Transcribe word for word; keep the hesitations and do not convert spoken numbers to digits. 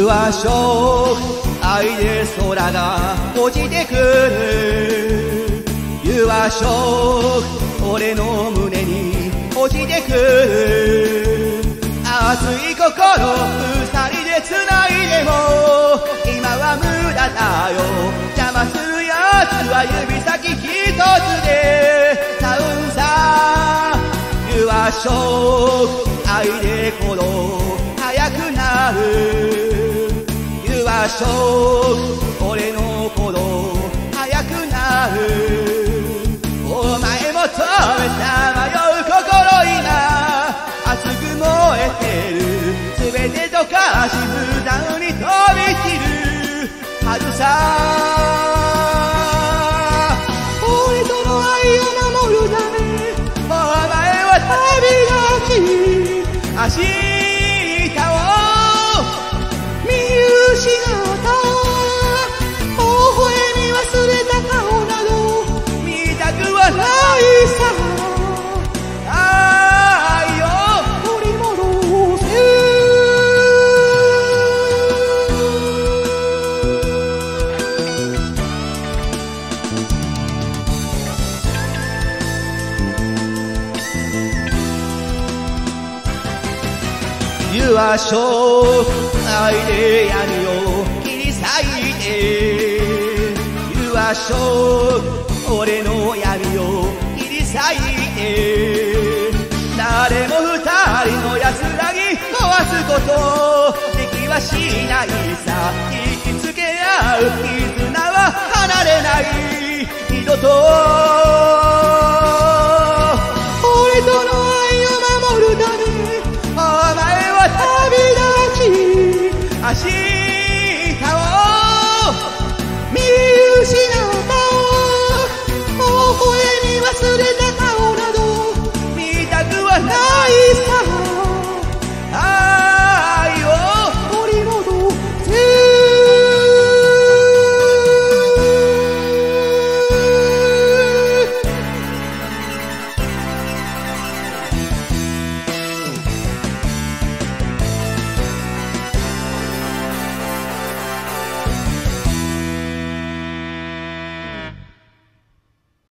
は勝負愛で空が落ちてくる You are 勝負俺の胸に落ちてくる熱い心二人で繋いでも今は無駄だよ邪魔するやつは指先一つでサウンさ You are 勝負愛で鼓動速くなる You are 勝負俺の鼓動速くなるお前も止めさまよう心今熱く燃えてる全て溶かし無残に飛び散る春さ俺との愛を守るためお前は旅立ち明日を見失った微笑み忘れた顔など見たくはないさ You are 勝負愛で闇を切り裂いて You are 勝負俺の闇を切り裂いて誰も二人の安らぎ壊すことできはしないさ引きつけ合う絆は離れない二度と